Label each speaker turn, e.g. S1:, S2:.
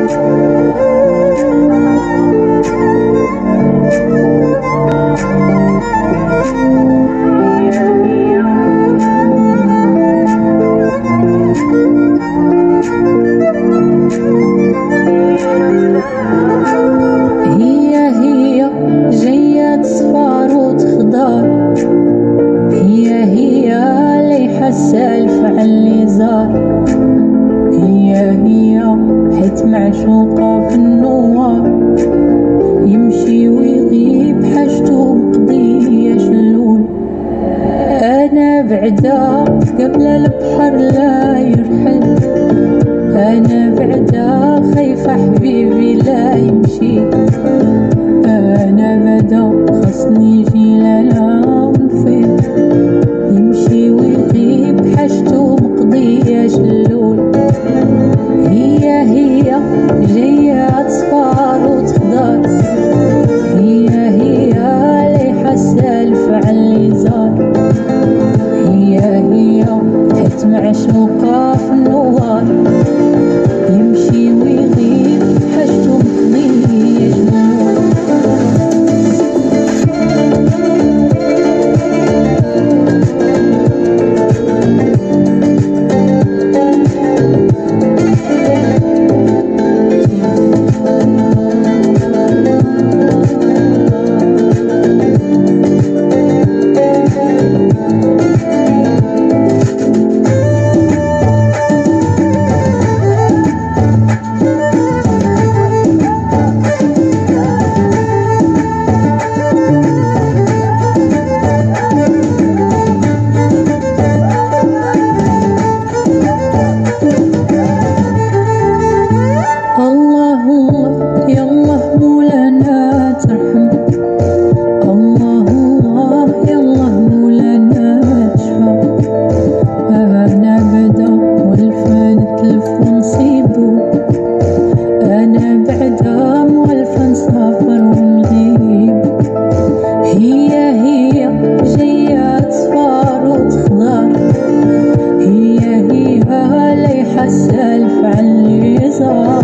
S1: السالف علي زار، هي حيت معشوقة في النوار، يمشي ويغيب حاجته مقضية شلول. أنا بعدا قبل البحر لا يرحل، أنا بعدا خايفة حبيبي لا يمشي، أنا بدا خصني يجي لالا ونفيد، يمشي ويغيب حاجته مقضية شلول. هي جاية تصفار وتخضر، هي ليحة السالف علي زار، هي حيت معشوقة في النوار، يمشي ويغيب حاجته مقضية شلول. السالف علي زار.